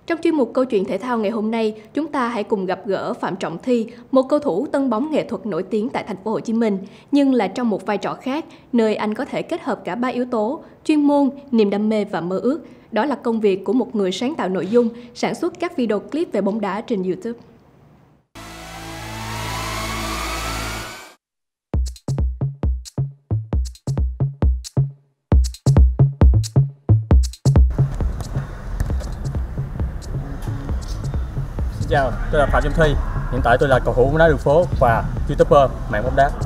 Trong chuyên mục Câu chuyện thể thao ngày hôm nay, chúng ta hãy cùng gặp gỡ Phạm Trọng Thi, một cầu thủ tân bóng nghệ thuật nổi tiếng tại thành phố Hồ Chí Minh, nhưng là trong một vai trò khác, nơi anh có thể kết hợp cả ba yếu tố: chuyên môn, niềm đam mê và mơ ước. Đó là công việc của một người sáng tạo nội dung, sản xuất các video clip về bóng đá trên YouTube. Xin chào, tôi là Phạm Trọng Thi. Hiện tại tôi là cầu thủ bóng đá đường phố và YouTuber mạng bóng đá.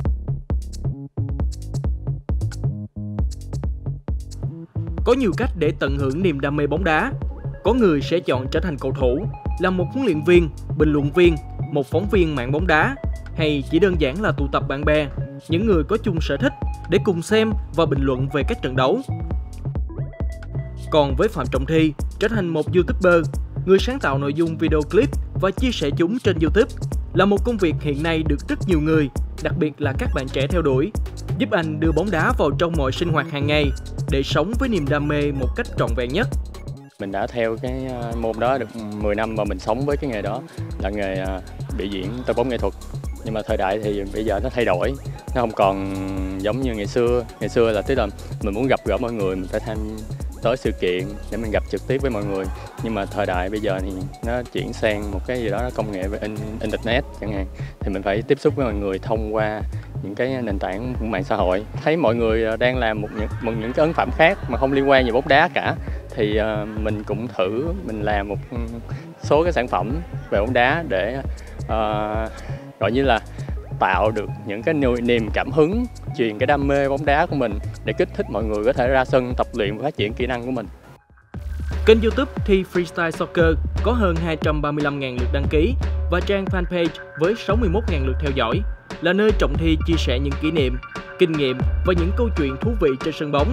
Có nhiều cách để tận hưởng niềm đam mê bóng đá. Có người sẽ chọn trở thành cầu thủ, làm một huấn luyện viên, bình luận viên, một phóng viên mạng bóng đá, hay chỉ đơn giản là tụ tập bạn bè, những người có chung sở thích để cùng xem và bình luận về các trận đấu. Còn với Phạm Trọng Thi, trở thành một YouTuber, người sáng tạo nội dung video clip và chia sẻ chúng trên YouTube là một công việc hiện nay được rất nhiều người, đặc biệt là các bạn trẻ theo đuổi, giúp anh đưa bóng đá vào trong mọi sinh hoạt hàng ngày để sống với niềm đam mê một cách trọn vẹn nhất. Mình đã theo cái môn đó được 10 năm và mình sống với cái nghề đó là nghề biểu diễn tân bóng nghệ thuật. Nhưng mà thời đại thì bây giờ nó thay đổi, nó không còn giống như ngày xưa. Ngày xưa là tức là mình muốn gặp gỡ mọi người, mình phải tới sự kiện để mình gặp trực tiếp với mọi người. Nhưng mà thời đại bây giờ thì nó chuyển sang một cái gì đó công nghệ về internet chẳng hạn, thì mình phải tiếp xúc với mọi người thông qua những cái nền tảng của mạng xã hội. Thấy mọi người đang làm những cái ấn phẩm khác mà không liên quan gì bóng đá cả, thì mình cũng thử mình làm một số cái sản phẩm về bóng đá để gọi như là tạo được những cái niềm cảm hứng, truyền cái đam mê bóng đá của mình để kích thích mọi người có thể ra sân tập luyện và phát triển kỹ năng của mình. Kênh YouTube Thi Freestyle Soccer có hơn 235.000 lượt đăng ký và trang fanpage với 61.000 lượt theo dõi, là nơi Trọng Thi chia sẻ những kỷ niệm, kinh nghiệm và những câu chuyện thú vị trên sân bóng.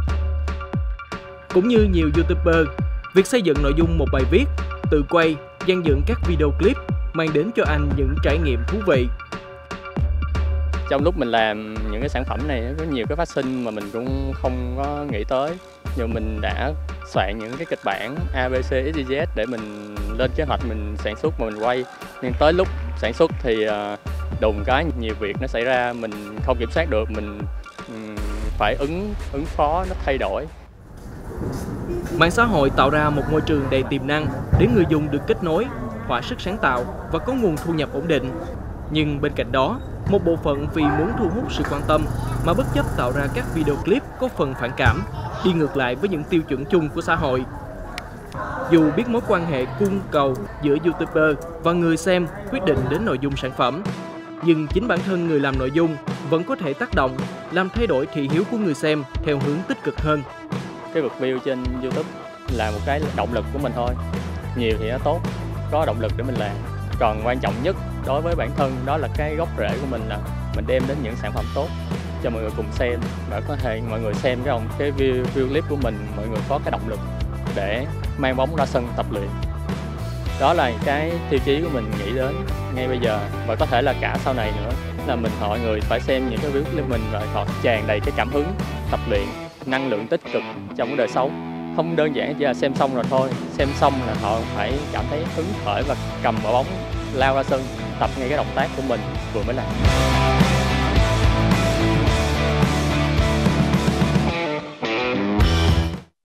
Cũng như nhiều YouTuber, việc xây dựng nội dung một bài viết, tự quay, dàn dựng các video clip mang đến cho anh những trải nghiệm thú vị. Trong lúc mình làm những cái sản phẩm này có nhiều cái phát sinh mà mình cũng không có nghĩ tới, nhưng mình đã soạn những cái kịch bản A, B, C, X, Y, Z để mình lên kế hoạch mình sản xuất mà mình quay. Nhưng tới lúc sản xuất thì đùng cái nhiều việc nó xảy ra, mình không kiểm soát được, mình phải ứng phó, nó thay đổi. Mạng xã hội tạo ra một môi trường đầy tiềm năng để người dùng được kết nối, thỏa sức sáng tạo và có nguồn thu nhập ổn định. Nhưng bên cạnh đó, một bộ phận vì muốn thu hút sự quan tâm mà bất chấp tạo ra các video clip có phần phản cảm, đi ngược lại với những tiêu chuẩn chung của xã hội. Dù biết mối quan hệ cung cầu giữa YouTuber và người xem quyết định đến nội dung sản phẩm, nhưng chính bản thân người làm nội dung vẫn có thể tác động, làm thay đổi thị hiếu của người xem theo hướng tích cực hơn. Cái lượt view trên YouTube là một cái động lực của mình thôi. Nhiều thì nó tốt, có động lực để mình làm. Còn quan trọng nhất đối với bản thân đó là cái gốc rễ của mình là mình đem đến những sản phẩm tốt cho mọi người cùng xem, và có thể mọi người xem cái video clip của mình, mọi người có cái động lực để mang bóng ra sân tập luyện. Đó là cái tiêu chí của mình nghĩ đến ngay bây giờ, và có thể là cả sau này nữa, là mọi người phải xem những cái video clip mình và họ tràn đầy cái cảm hứng tập luyện, năng lượng tích cực trong cái đời sống. Không đơn giản chỉ là xem xong rồi thôi, xem xong là họ phải cảm thấy hứng khởi và cầm quả bóng lao ra sân tập ngay cái động tác của mình vừa mới làm.